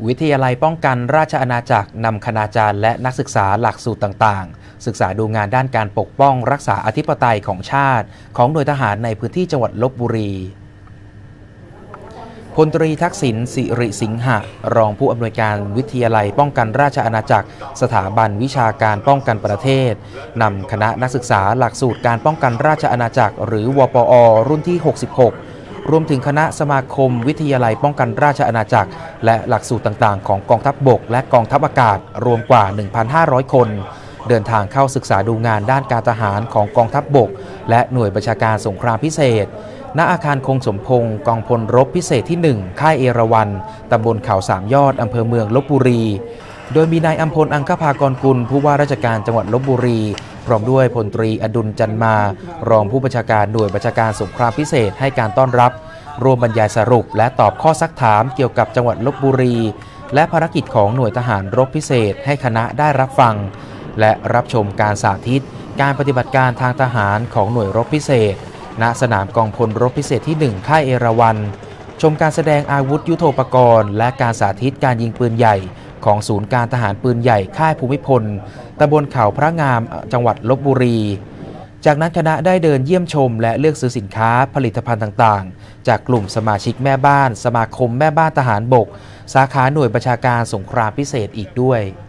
วิทยาลัยป้องกันราชอาณาจักรนำคณาจารย์และนักศึกษาหลักสูตรต่างๆศึกษาดูงานด้านการปกป้องรักษาอธิปไตยของชาติของหน่วยทหารในพื้นที่จังหวัดลพบุรีพลตรีทักษิณสิริสิงหะรองผู้อำนวยการวิทยาลัยป้องกันราชอาณาจักรสถาบันวิชาการป้องกันประเทศนำคณะนักศึกษาหลักสูตรการป้องกันราชอาณาจักรหรือวปอรุ่นที่66รวมถึงคณะสมาคมวิทยาลัยป้องกันราชอาณาจักรและหลักสูตรต่างๆของกองทัพบกและกองทัพอากาศรวมกว่า 1,500 คนเดินทางเข้าศึกษาดูงานด้านการทหารของกองทัพบกและหน่วยบัญชาการสงครามพิเศษณอาคารคงสมพงศ์กองพลรบพิเศษที่ 1 ค่ายเอราวัณตำบลเขา3ยอดอำเภอเมืองลพบุรีโดยมีนายอัมพลอังคภากรกุลผู้ว่าราชการจังหวัดลพบุรีพร้อมด้วยพลตรีอดุลจันมารองผู้บัญชาการหน่วยบัญชาการสงครามพิเศษให้การต้อนรับรวมบรรยายสรุปและตอบข้อซักถามเกี่ยวกับจังหวัดลพบุรีและภารกิจของหน่วยทหารรบพิเศษให้คณะได้รับฟังและรับชมการสาธิตการปฏิบัติการทางทหารของหน่วยรบพิเศษณสนามกองพลรบพิเศษที่ 1 ค่ายเอราวัณชมการแสดงอาวุธยุทโธปกรณ์และการสาธิตการยิงปืนใหญ่ของศูนย์การทหารปืนใหญ่ค่ายภูมิพลตำบลเขาพระงามจังหวัดลพบุรีจากนั้นคณะได้เดินเยี่ยมชมและเลือกซื้อสินค้าผลิตภัณฑ์ต่างๆจากกลุ่มสมาชิกแม่บ้านสมาคมแม่บ้านทหารบกสาขาหน่วยบัญชาการสงครามพิเศษอีกด้วย